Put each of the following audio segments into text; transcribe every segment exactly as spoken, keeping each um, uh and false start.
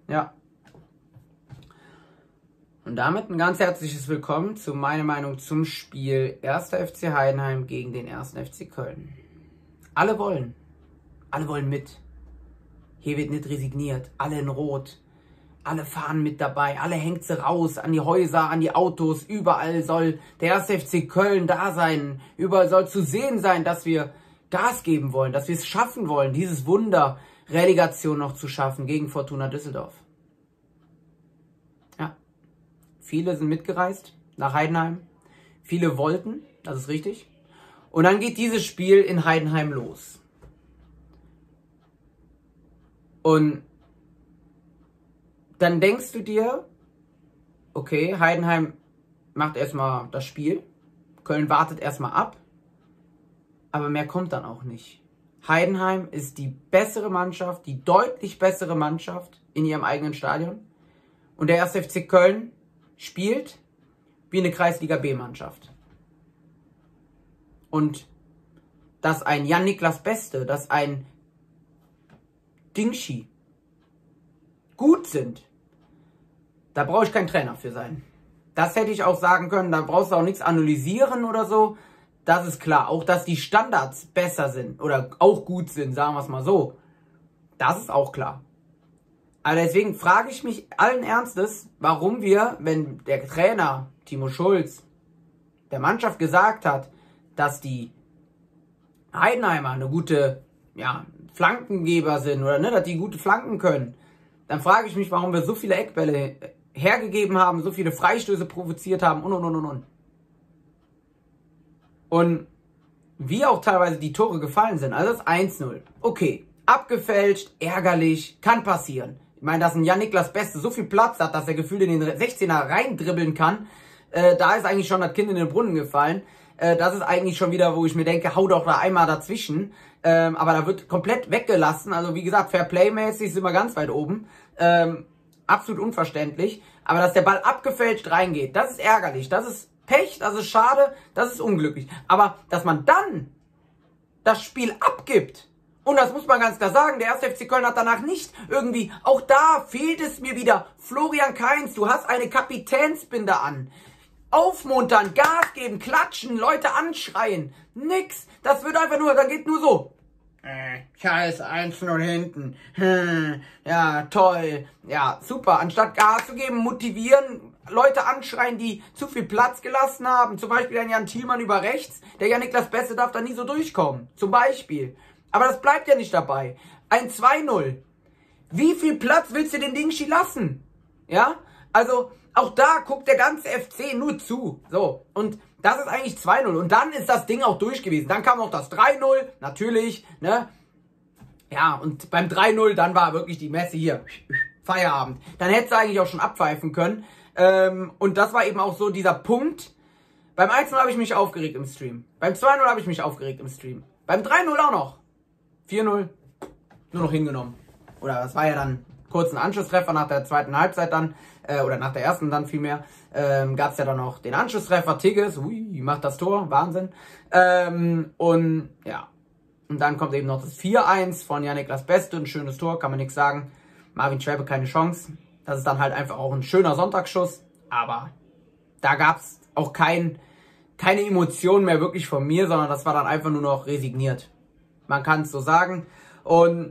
Ja. Und damit ein ganz herzliches Willkommen zu meiner Meinung zum Spiel erster F C Heidenheim gegen den ersten F C Köln. Alle wollen. Alle wollen mit. Hier wird nicht resigniert. Alle in Rot. Alle fahren mit dabei. Alle hängt sie raus an die Häuser, an die Autos. Überall soll der erste F C Köln da sein. Überall soll zu sehen sein, dass wir Gas geben wollen, dass wir es schaffen wollen, dieses Wunder Relegation noch zu schaffen gegen Fortuna Düsseldorf. Ja. Viele sind mitgereist nach Heidenheim. Viele wollten, das ist richtig. Und dann geht dieses Spiel in Heidenheim los. Und dann denkst du dir, okay, Heidenheim macht erstmal das Spiel. Köln wartet erstmal ab. Aber mehr kommt dann auch nicht. Heidenheim ist die bessere Mannschaft, die deutlich bessere Mannschaft in ihrem eigenen Stadion. Und der erste F C Köln spielt wie eine Kreisliga-B-Mannschaft. Und dass ein Jan-Niklas Beste, dass ein Dingschi gut sind, da brauche ich kein Trainer für sein. Das hätte ich auch sagen können, da brauchst du auch nichts analysieren oder so. Das ist klar. Auch, dass die Standards besser sind oder auch gut sind, sagen wir es mal so. Das ist auch klar. Aber deswegen frage ich mich allen Ernstes, warum wir, wenn der Trainer Timo Schulz der Mannschaft gesagt hat, dass die Heidenheimer eine gute, ja, Flankengeber sind oder ne, dass die gute Flanken können, dann frage ich mich, warum wir so viele Eckbälle hergegeben haben, so viele Freistöße provoziert haben und und und und und. Und wie auch teilweise die Tore gefallen sind. Also das eins null. Okay, abgefälscht, ärgerlich, kann passieren. Ich meine, dass ein Jan-Niklas Beste so viel Platz hat, dass er gefühlt in den sechzehner reindribbeln kann. Äh, da ist eigentlich schon das Kind in den Brunnen gefallen. Äh, das ist eigentlich schon wieder, wo ich mir denke, hau doch da einmal dazwischen. Ähm, aber da wird komplett weggelassen. Also wie gesagt, Fairplay-mäßig sind wir ganz weit oben. Ähm, absolut unverständlich. Aber dass der Ball abgefälscht reingeht, das ist ärgerlich. Das ist Pech, das ist schade, das ist unglücklich. Aber dass man dann das Spiel abgibt, und das muss man ganz klar sagen, der erste F C Köln hat danach nicht irgendwie, auch da fehlt es mir wieder, Florian Kainz, du hast eine Kapitänsbinde an. Aufmuntern, Gas geben, klatschen, Leute anschreien, nix. Das wird einfach nur, dann geht nur so. Äh, scheiß eins null hinten. Hm, ja, toll. Ja, super. Anstatt Gas zu geben, motivieren, Leute anschreien, die zu viel Platz gelassen haben. Zum Beispiel ein Jan Thielmann über rechts. Der Jan-Niklas Beste darf da nie so durchkommen. Zum Beispiel. Aber das bleibt ja nicht dabei. Ein zwei null. Wie viel Platz willst du den Dingschi lassen? Ja? Also, auch da guckt der ganze F C nur zu. So. Und das ist eigentlich zwei null. Und dann ist das Ding auch durch gewesen. Dann kam noch das drei null. Natürlich. Ne? Ja, und beim drei null, dann war wirklich die Messe hier. Feierabend. Dann hättest du eigentlich auch schon abpfeifen können. Ähm, und das war eben auch so dieser Punkt. Beim eins null habe ich mich aufgeregt im Stream. Beim zwei null habe ich mich aufgeregt im Stream. Beim drei null auch noch. vier null. Nur noch hingenommen. Oder das war ja dann kurz ein Anschlusstreffer nach der zweiten Halbzeit dann. Äh, oder nach der ersten dann vielmehr. Ähm, gab es ja dann noch den Anschlusstreffer. Tigges. Ui, macht das Tor. Wahnsinn. Ähm, und ja. Und dann kommt eben noch das vier eins von Jan-Niklas Beste. Ein schönes Tor, kann man nichts sagen. Marvin Schwäbe keine Chance. Das ist dann halt einfach auch ein schöner Sonntagsschuss. Aber da gab es auch kein, keine Emotionen mehr wirklich von mir, sondern das war dann einfach nur noch resigniert. Man kann es so sagen. Und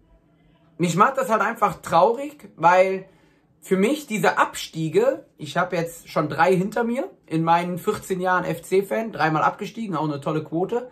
mich macht das halt einfach traurig, weil für mich diese Abstiege, ich habe jetzt schon drei hinter mir in meinen vierzehn Jahren F C-Fan, dreimal abgestiegen, auch eine tolle Quote.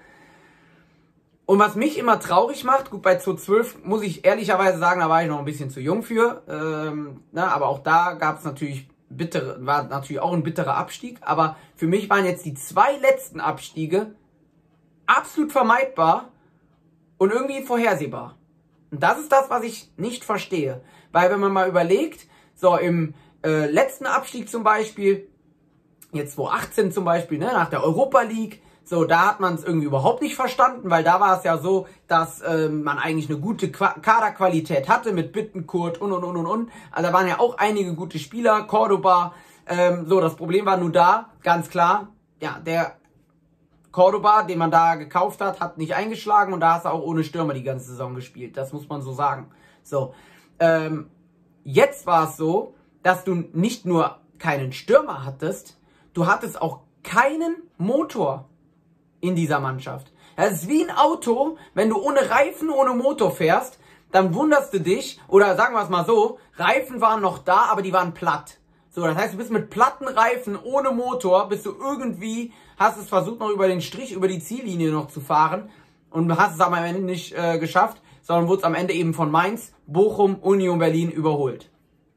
Und was mich immer traurig macht, gut, bei zwanzig zwölf muss ich ehrlicherweise sagen, da war ich noch ein bisschen zu jung für, ähm, ne, aber auch da gab es natürlich bittere, war natürlich auch ein bitterer Abstieg, aber für mich waren jetzt die zwei letzten Abstiege absolut vermeidbar und irgendwie vorhersehbar. Und das ist das, was ich nicht verstehe. Weil wenn man mal überlegt, so im äh, letzten Abstieg zum Beispiel, jetzt zwanzig achtzehn zum Beispiel, ne, nach der Europa League, so, da hat man es irgendwie überhaupt nicht verstanden, weil da war es ja so, dass ähm, man eigentlich eine gute Qua Kaderqualität hatte mit Bittencourt und und und und und. Also da waren ja auch einige gute Spieler, Cordoba. Ähm, so, das Problem war nur da, ganz klar, ja, der Cordoba, den man da gekauft hat, hat nicht eingeschlagen und da hast du auch ohne Stürmer die ganze Saison gespielt. Das muss man so sagen. So, ähm, jetzt war es so, dass du nicht nur keinen Stürmer hattest, du hattest auch keinen Motor in dieser Mannschaft. Das ist wie ein Auto, wenn du ohne Reifen, ohne Motor fährst, dann wunderst du dich, oder sagen wir es mal so, Reifen waren noch da, aber die waren platt. So, das heißt, du bist mit platten Reifen, ohne Motor, bist du irgendwie, hast es versucht noch über den Strich, über die Ziellinie noch zu fahren und hast es aber am Ende nicht äh, geschafft, sondern wurdest am Ende eben von Mainz, Bochum, Union Berlin überholt.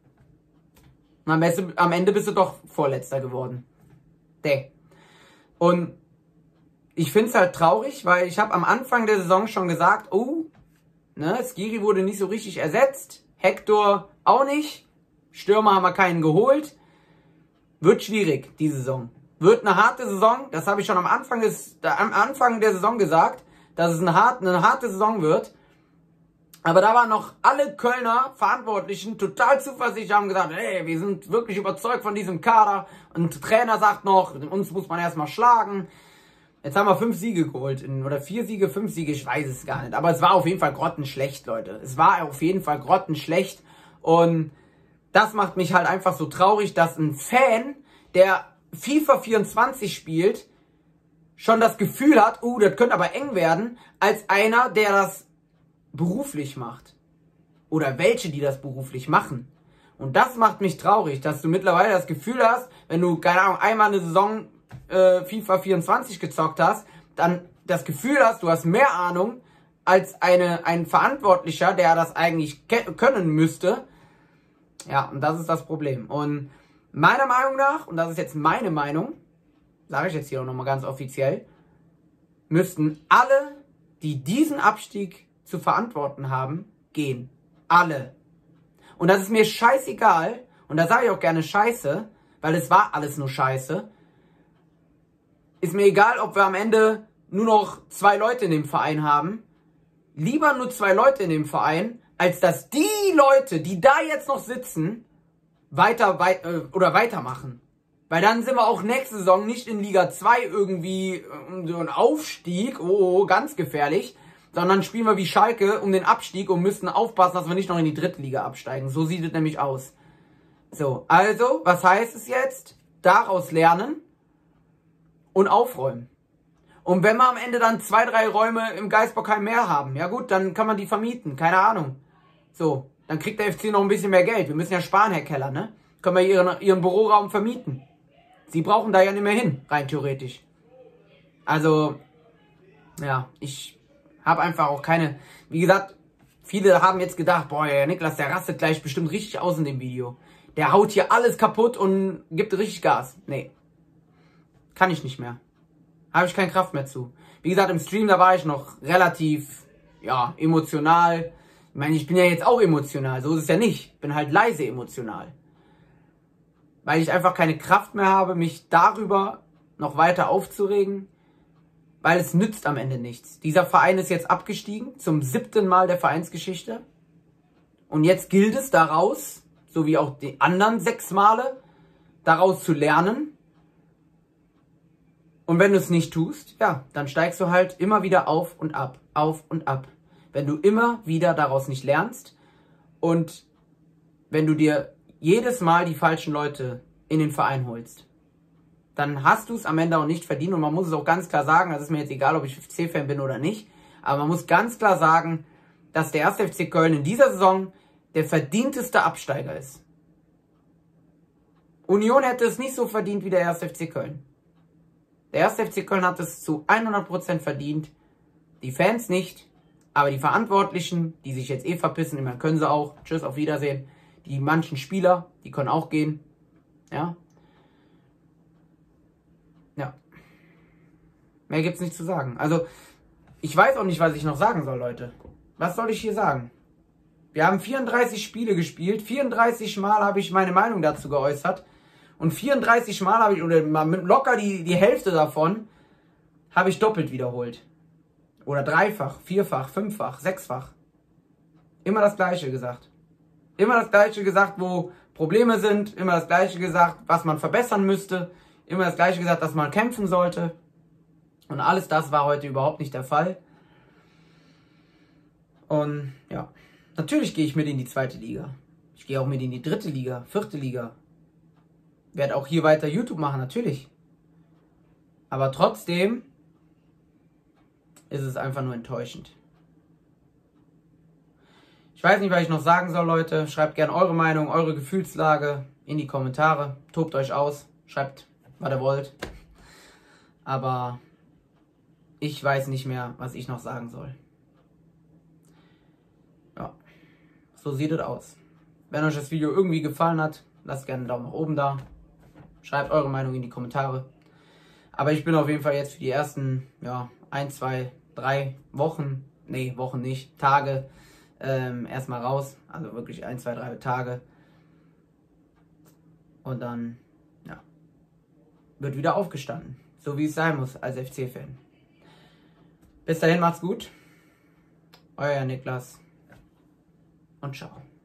Und am Ende, am Ende bist du doch Vorletzter geworden. Däh. Und ich finde es halt traurig, weil ich habe am Anfang der Saison schon gesagt, oh, ne, Skiri wurde nicht so richtig ersetzt, Hector auch nicht, Stürmer haben wir keinen geholt. Wird schwierig, die Saison. Wird eine harte Saison, das habe ich schon am Anfang, des, am Anfang der Saison gesagt, dass es eine, hart, eine harte Saison wird. Aber da waren noch alle Kölner Verantwortlichen total zuversichtlich, haben gesagt, hey, wir sind wirklich überzeugt von diesem Kader. Und der Trainer sagt noch, uns muss man erstmal schlagen. Jetzt haben wir fünf Siege geholt, oder vier Siege, fünf Siege, ich weiß es gar nicht. Aber es war auf jeden Fall grottenschlecht, Leute. Es war auf jeden Fall grottenschlecht. Und das macht mich halt einfach so traurig, dass ein Fan, der FIFA vierundzwanzig spielt, schon das Gefühl hat, uh, das könnte aber eng werden, als einer, der das beruflich macht. Oder welche, die das beruflich machen. Und das macht mich traurig, dass du mittlerweile das Gefühl hast, wenn du, keine Ahnung, einmal eine Saison äh, FIFA vierundzwanzig gezockt hast, dann das Gefühl hast, du hast mehr Ahnung als eine, ein Verantwortlicher, der das eigentlich können müsste. Ja, und das ist das Problem. Und meiner Meinung nach, und das ist jetzt meine Meinung, sage ich jetzt hier auch nochmal ganz offiziell, müssten alle, die diesen Abstieg zu verantworten haben, gehen. Alle. Und das ist mir scheißegal, und da sage ich auch gerne Scheiße, weil es war alles nur Scheiße. Ist mir egal, ob wir am Ende nur noch zwei Leute in dem Verein haben. Lieber nur zwei Leute in dem Verein, als dass die Leute, die da jetzt noch sitzen, weiter, weit, äh, oder weitermachen. Weil dann sind wir auch nächste Saison nicht in Liga zwei irgendwie äh, so ein Aufstieg, oh, ganz gefährlich, sondern spielen wir wie Schalke um den Abstieg und müssen aufpassen, dass wir nicht noch in die dritte Liga absteigen. So sieht es nämlich aus. So, also, was heißt es jetzt? Daraus lernen und aufräumen. Und wenn wir am Ende dann zwei, drei Räume im Geisbockheim mehr haben, ja gut, dann kann man die vermieten, keine Ahnung. So, dann kriegt der F C noch ein bisschen mehr Geld. Wir müssen ja sparen, Herr Keller, ne? Können wir ihren, ihren Büroraum vermieten. Sie brauchen da ja nicht mehr hin, rein theoretisch. Also, ja, ich habe einfach auch keine... Wie gesagt, viele haben jetzt gedacht, boah, ja, Niklas, der rastet gleich bestimmt richtig aus in dem Video. Der haut hier alles kaputt und gibt richtig Gas. Nee, kann ich nicht mehr. Habe ich keine Kraft mehr zu. Wie gesagt, im Stream, da war ich noch relativ, ja, emotional. Ich meine, ich bin ja jetzt auch emotional, so ist es ja nicht. Ich bin halt leise emotional. Weil ich einfach keine Kraft mehr habe, mich darüber noch weiter aufzuregen. Weil es nützt am Ende nichts. Dieser Verein ist jetzt abgestiegen, zum siebten Mal der Vereinsgeschichte. Und jetzt gilt es daraus, so wie auch die anderen sechs Male, daraus zu lernen. Und wenn du es nicht tust, ja, dann steigst du halt immer wieder auf und ab, auf und ab. Wenn du immer wieder daraus nicht lernst und wenn du dir jedes Mal die falschen Leute in den Verein holst, dann hast du es am Ende auch nicht verdient. Und man muss es auch ganz klar sagen, das ist mir jetzt egal, ob ich F C-Fan bin oder nicht, aber man muss ganz klar sagen, dass der erste F C Köln in dieser Saison der verdienteste Absteiger ist. Union hätte es nicht so verdient wie der erste F C Köln. Der erste F C Köln hat es zu hundert Prozent verdient, die Fans nicht, aber die Verantwortlichen, die sich jetzt eh verpissen, ich meine, können sie auch, tschüss, auf Wiedersehen, die manchen Spieler, die können auch gehen, ja. Ja. Mehr gibt's nicht zu sagen. Also, ich weiß auch nicht, was ich noch sagen soll, Leute. Was soll ich hier sagen? Wir haben vierunddreißig Spiele gespielt, vierunddreißig Mal habe ich meine Meinung dazu geäußert. Und vierunddreißig Mal habe ich, oder locker die, die Hälfte davon, habe ich doppelt wiederholt. Oder dreifach, vierfach, fünffach, sechsfach. Immer das Gleiche gesagt. Immer das Gleiche gesagt, wo Probleme sind. Immer das Gleiche gesagt, was man verbessern müsste. Immer das Gleiche gesagt, dass man kämpfen sollte. Und alles das war heute überhaupt nicht der Fall. Und ja, natürlich gehe ich mit in die zweite Liga. Ich gehe auch mit in die dritte Liga, vierte Liga. Werde auch hier weiter YouTube machen, natürlich. Aber trotzdem ist es einfach nur enttäuschend. Ich weiß nicht, was ich noch sagen soll, Leute. Schreibt gerne eure Meinung, eure Gefühlslage in die Kommentare. Tobt euch aus. Schreibt, was ihr wollt. Aber ich weiß nicht mehr, was ich noch sagen soll. Ja, so sieht es aus. Wenn euch das Video irgendwie gefallen hat, lasst gerne einen Daumen nach oben da. Schreibt eure Meinung in die Kommentare. Aber ich bin auf jeden Fall jetzt für die ersten, ja, ein, zwei, drei Wochen, nee, Wochen nicht, Tage, ähm, erstmal raus. Also wirklich ein, zwei, drei Tage. Und dann, ja, wird wieder aufgestanden. So wie es sein muss als F C-Fan. Bis dahin, macht's gut. Euer Niklas. Und ciao.